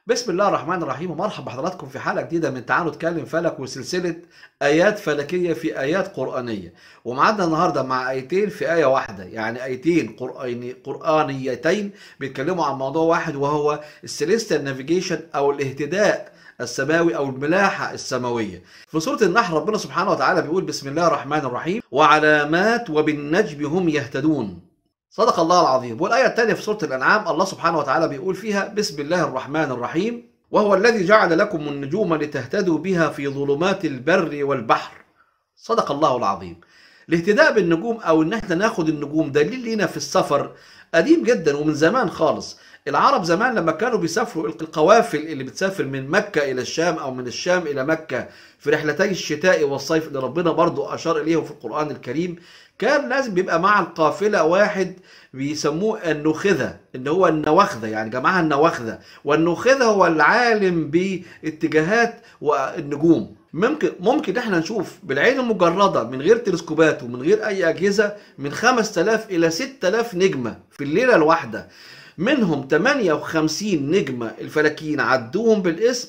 بسم الله الرحمن الرحيم، ومرحبا بحضراتكم في حلقة جديدة من تعالوا نتكلم فلك وسلسلة آيات فلكية في آيات قرآنية. ومعادنا النهاردة مع آيتين في آية واحدة، يعني آيتين قرآنيتين بيتكلموا عن موضوع واحد، وهو السيليستيال نافيجيشن أو الاهتداء السماوي أو الملاحة السماوية. في سورة النحل ربنا سبحانه وتعالى بيقول بسم الله الرحمن الرحيم: وعلامات وبالنجم هم يهتدون. صدق الله العظيم. والآية الثانية في سورة الأنعام الله سبحانه وتعالى بيقول فيها بسم الله الرحمن الرحيم: وهو الذي جعل لكم النجوم لتهتدوا بها في ظلمات البر والبحر. صدق الله العظيم. الاهتداء بالنجوم أو إن احنا ناخد النجوم دليل لينا في السفر قديم جدا ومن زمان خالص. العرب زمان لما كانوا بيسافروا القوافل اللي بتسافر من مكة إلى الشام أو من الشام إلى مكة في رحلتي الشتاء والصيف اللي ربنا برضو أشار إليهم في القرآن الكريم، كان لازم بيبقى مع القافلة واحد بيسموه النوخذة، اللي هو النواخذة، يعني جماعة النواخذة. والنوخذة هو العالم باتجاهات والنجوم. ممكن احنا نشوف بالعين المجردة من غير تلسكوبات ومن غير اي اجهزة من 5000 الى 6000 نجمة في الليلة الواحدة. منهم 58 نجمة الفلكيين عدوهم بالاسم،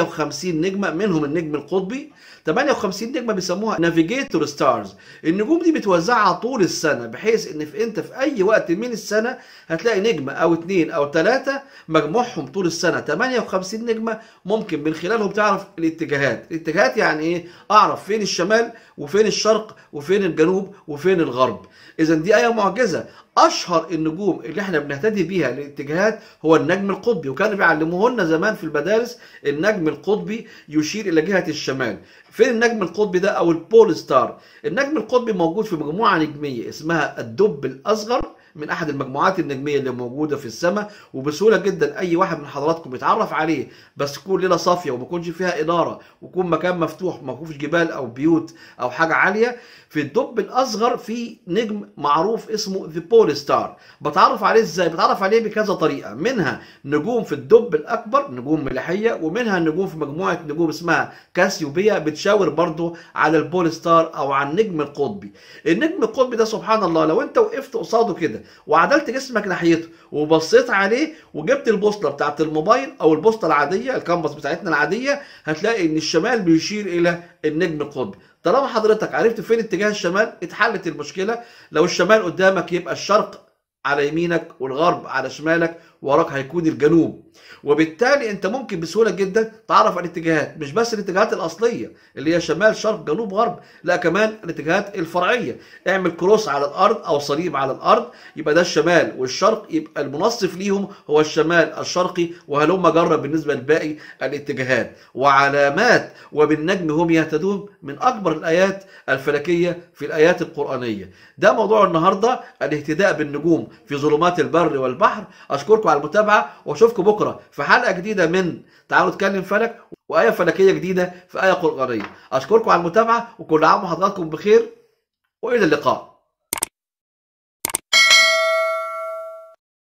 58 نجمة منهم النجم القطبي. 58 نجمة بيسموها نافيجيتور ستارز. النجوم دي متوزعة طول السنة، بحيث ان انت في اي وقت من السنة هتلاقي نجمة او اتنين او تلاتة مجموعهم طول السنة 58 نجمة. ممكن من خلالهم تعرف الاتجاهات يعني ايه؟ اعرف فين الشمال وفين الشرق وفين الجنوب وفين الغرب. اذا دي آية معجزة. اشهر النجوم اللي احنا بنهتدي بيها للاتجاهات هو النجم القطبي، وكانوا بيعلموه لنا زمان في المدارس. النجم القطبي يشير الى جهة الشمال. فين النجم القطبي ده او البول ستار؟ النجم القطبي موجود في مجموعة نجمية اسمها الدب الاصغر، من احد المجموعات النجميه اللي موجوده في السماء. وبسهوله جدا اي واحد من حضراتكم يتعرف عليه، بس تكون ليله صافيه وما يكونش فيها اناره ويكون مكان مفتوح ما فيهوش جبال او بيوت او حاجه عاليه. في الدب الاصغر في نجم معروف اسمه ذا بول ستار. بتعرف عليه ازاي؟ بتعرف عليه بكذا طريقه، منها نجوم في الدب الاكبر، نجوم ملاحيه، ومنها نجوم في مجموعه نجوم اسمها كاسيوبيا بتشاور برضو على البول ستار او على النجم القطبي. النجم القطبي ده سبحان الله لو انت وقفت قصاده كده وعدلت جسمك ناحيته وبصيت عليه وجبت البوصله بتاعت الموبايل او البوصله العاديه الكامبس بتاعتنا العاديه، هتلاقي ان الشمال بيشير الى النجم القطبي. طالما حضرتك عرفت فين اتجاه الشمال اتحلت المشكله. لو الشمال قدامك يبقى الشرق على يمينك والغرب على شمالك، وراك هيكون الجنوب. وبالتالي انت ممكن بسهوله جدا تعرف الاتجاهات، مش بس الاتجاهات الاصليه اللي هي شمال شرق جنوب غرب، لا كمان الاتجاهات الفرعيه. اعمل كروس على الارض او صليب على الارض، يبقى ده الشمال والشرق، يبقى المنصف ليهم هو الشمال الشرقي، وهلم جرب بالنسبه لباقي الاتجاهات. وعلامات وبالنجم هم يهتدون من اكبر الايات الفلكيه في الايات القرانيه. ده موضوع النهارده، الاهتداء بالنجوم في ظلمات البر والبحر. اشكركم على المتابعه واشوفكم بكره في حلقه جديده من تعالوا نتكلم فلك وايه فلكيه جديده في ايه قرانيه. اشكركم على المتابعه وكل عام وحضراتكم بخير والى اللقاء.